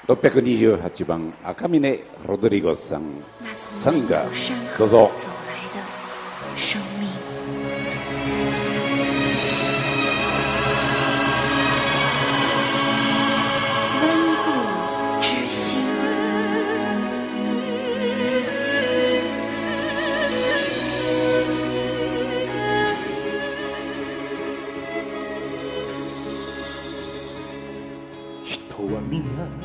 628番赤嶺ロドリゴさん、サンガ、どうぞ。 人は皆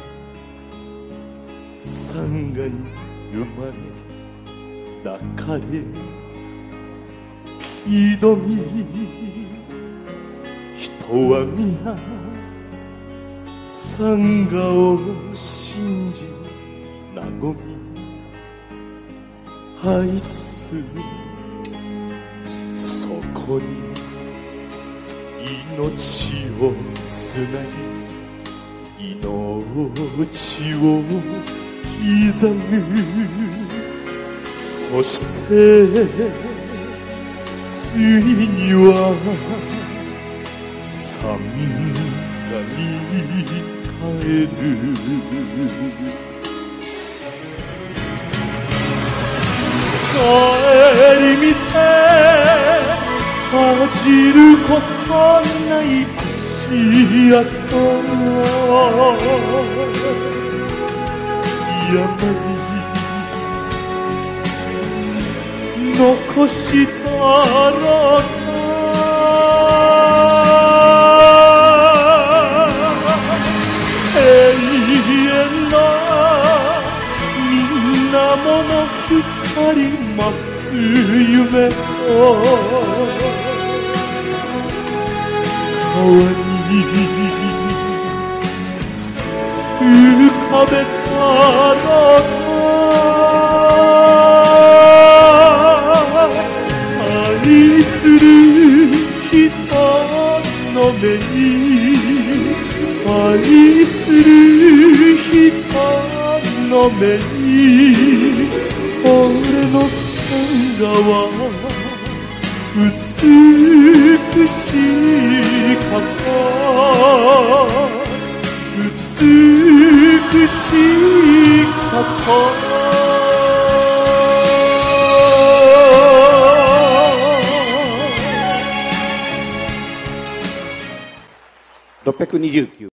サンガに生まれ抱かれ挑み、人は皆サンガを信じ和み愛する、そこに命をつなぎ命を刻む、そしてついにはサンガに帰る。帰り見て恥じることない足跡、山に残したろうか。永遠のみんなもの光ます夢と川に浮かべたろうか。愛する人の目に愛する人の目に俺のサンガは美しかった、美しかった。 629